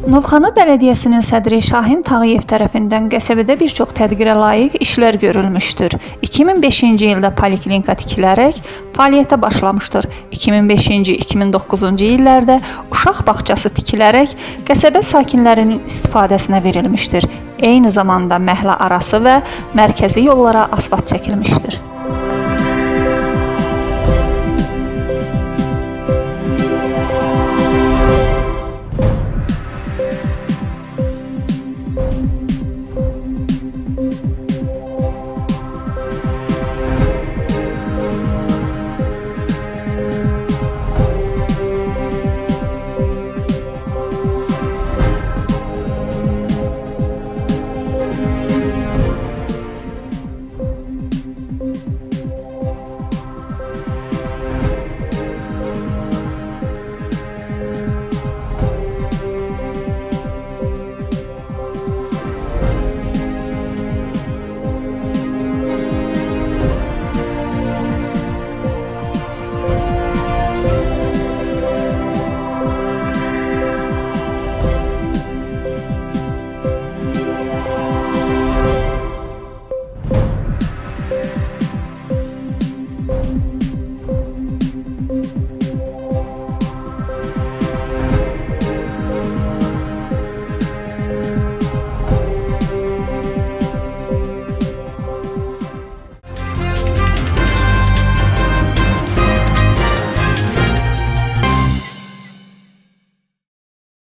Novxanı Bələdiyyəsinin sədri Şahin Tağıyev tərəfindən qəsəbədə bir çox tədbirə layiq işlər görülmüşdür. 2005-ci ildə poliklinika tikilərək fəaliyyətə başlamışdır. 2005-2009-cu illərdə uşaq bağçası tikilərək qəsəbə sakinlərinin istifadəsinə verilmişdir. Eyni zamanda məhəllə arası və mərkəzi yollara asfalt çəkilmişdir.